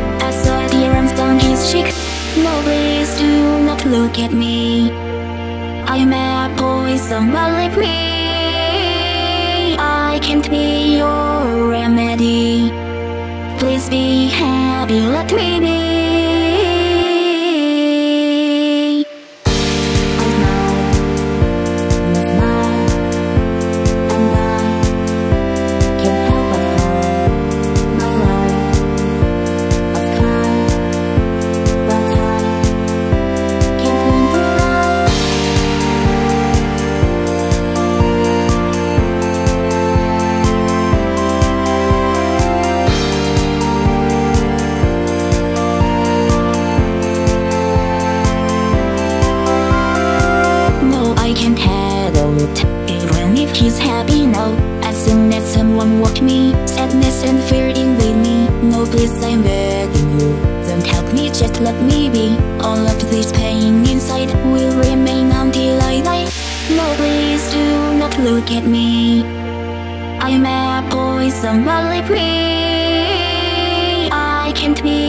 I saw tears down his cheek. No, please do not look at me. I'm a poison, but leave me. I can't be your remedy. Please be happy, let me be. I can't handle it, even if he's happy now. As soon as someone walked me, sadness and fear invade me. No, please, I'm begging you, don't help me, just let me be. All of this pain inside will remain until I die. No, please do not look at me. I'm a poison, but leave me. I can't be